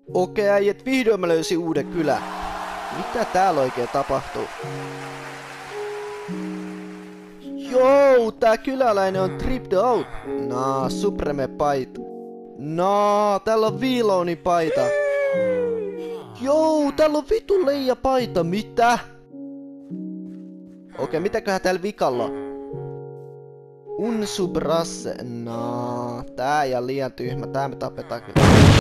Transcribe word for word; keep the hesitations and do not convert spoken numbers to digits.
Okei äijät, vihdoin mä löysin uuden kylän. Mitä täällä oikein tapahtuu? Joo, tää kyläläinen on Trip the Out. Naa, Supreme paita. Naa, täällä on V-Lonin paita. Joo, täällä on vitu leija paita, mitä? Okei, mitäköhän täällä vikalla on? Unsubrasse, naa, tää ja liian tyhmä, tää me tapetaan kyllä.